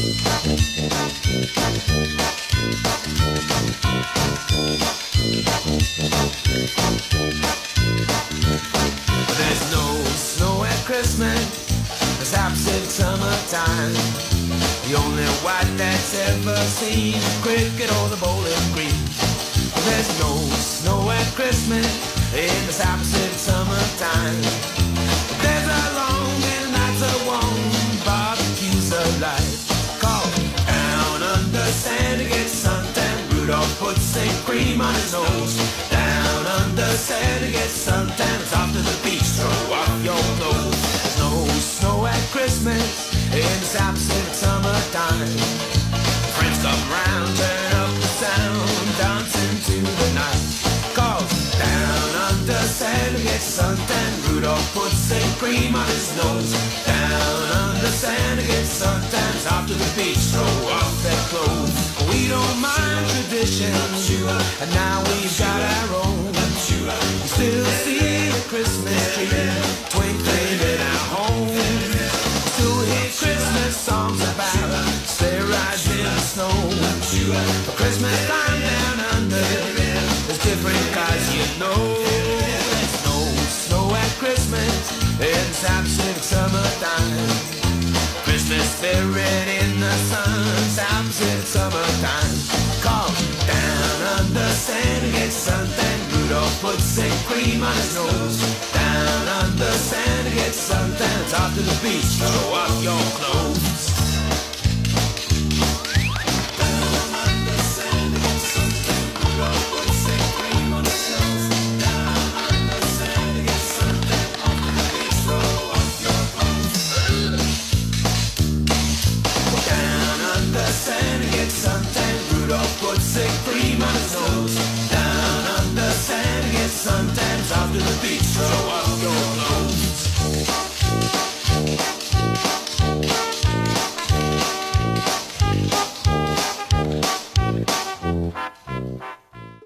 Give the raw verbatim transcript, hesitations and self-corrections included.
There's no snow at Christmas, it's absolute summertime. The only white that's ever seen is cricket or the bowling green. There's no snow at Christmas in this absolute summertime. There's a long and nights of warm barbecues alive. Call down under Santa gets suntan. Rudolph puts Saint cream on his nose. Down under Santa gets suntan. It's off to the beach, throw off your clothes. There's no snow at Christmas in this absolute summertime. Friends come round, turn up the sound, dancing to the night. Cause down under Santa gets suntan. Rudolph puts Saint cream on his nose. Down under Santa gets suntan. It's off to the beach, throw off their clothes. We don't mind traditions, and now we've got our own. We still see the Christmas tree twinkling in our home. We still hear Christmas songs about sleigh rides in the snow. For Christmas time down under, there's different guys you know. There's no snow at Christmas in this absolute summertime. Christmas spirit in the sun, absolute summertime. Come down under Santa gets suntan. Rudolph puts Saint cream on his nose. Down under Santa gets suntan. It's off to the beach, throw off your clothes.